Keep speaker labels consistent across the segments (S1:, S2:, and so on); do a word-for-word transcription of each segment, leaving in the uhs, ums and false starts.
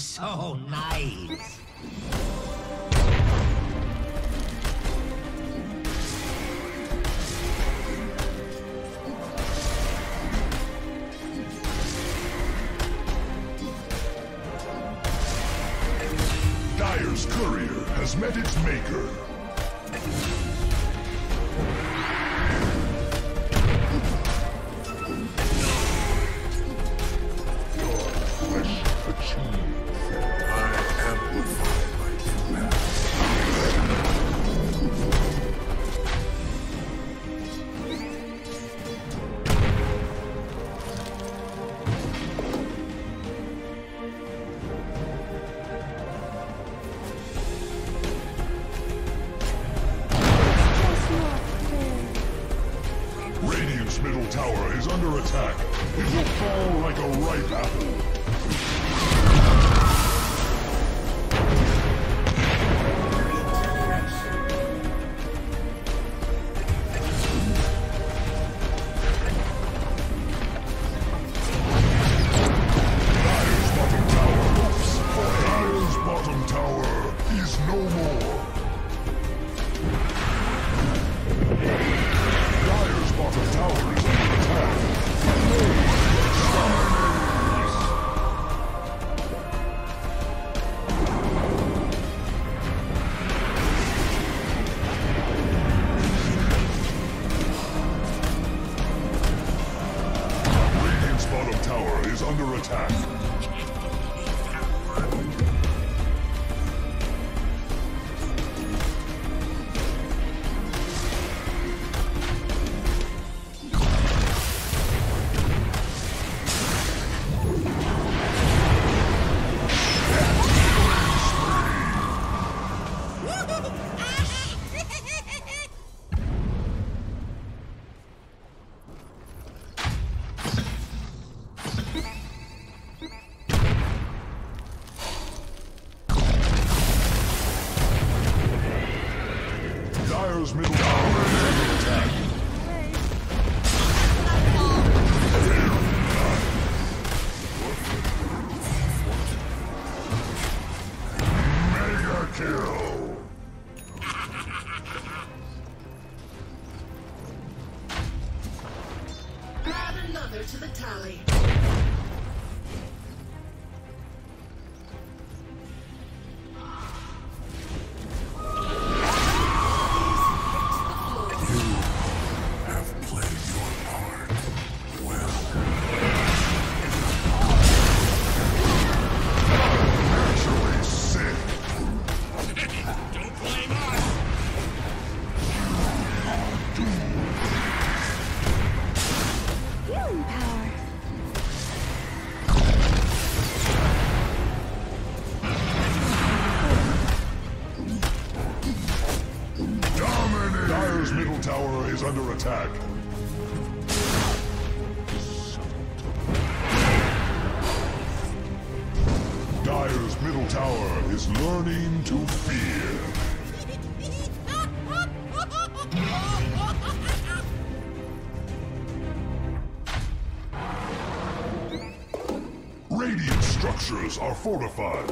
S1: so nice.
S2: Dire's courier has met its maker. Radiant's middle tower is under attack. It will fall like a ripe apple. Dire's bottom tower is no more. Dire's bottom tower is under attack. Radiant's bottom tower is under attack. Dire's middle tower is under attack. Mega kill!
S3: Add another to the tally.
S2: Dire's middle tower is under attack. Dire's middle tower is learning to fear. Radiant structures are fortified.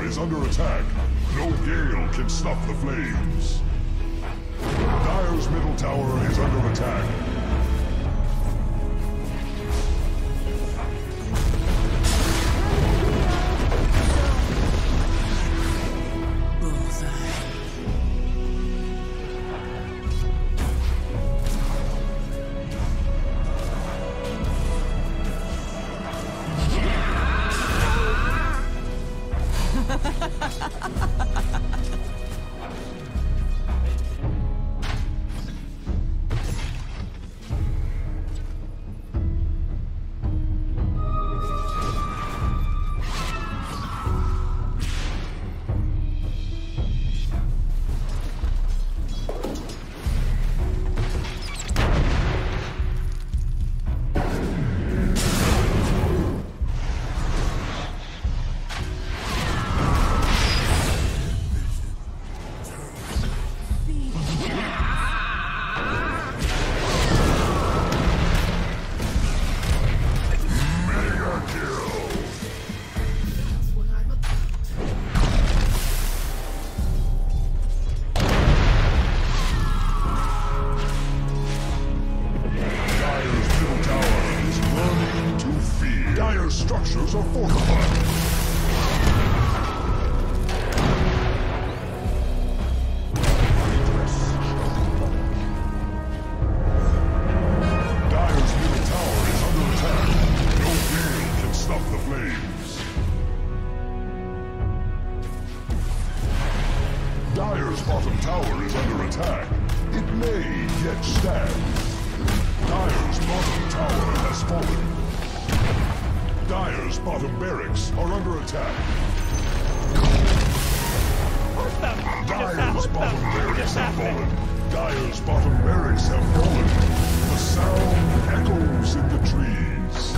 S2: is under attack. No gale can stop the flames. Dire's middle tower is under attack. Structures are fortified. Dire's middle tower is under attack. No gale can stop the flames. Dire's bottom tower is under attack. It may yet stand. Dire's bottom tower has fallen. Dire's bottom barracks are under attack. Dire's bottom barracks have fallen. Dire's bottom barracks have fallen. The sound echoes in the trees.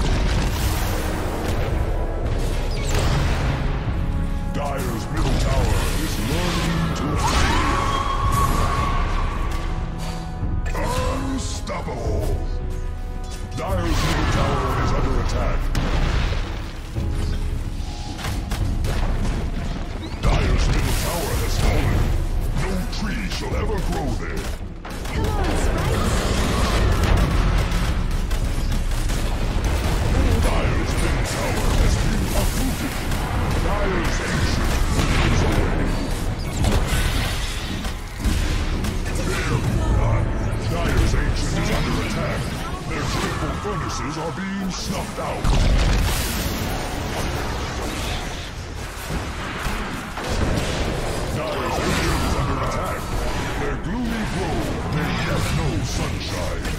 S2: Dire's middle tower is learning to fear. Unstoppable! Dire's middle tower is under attack. Dire's middle tower has fallen. No tree shall ever grow there.
S4: Come on, Spikes.
S2: Dire's middle tower has been uprooted. Dire's ancient is away. There, uh, Dire's ancient is under attack. Their dreadful furnaces are being snuffed out. Dire's ancient is under attack. Their gloomy grove may yet know sunshine.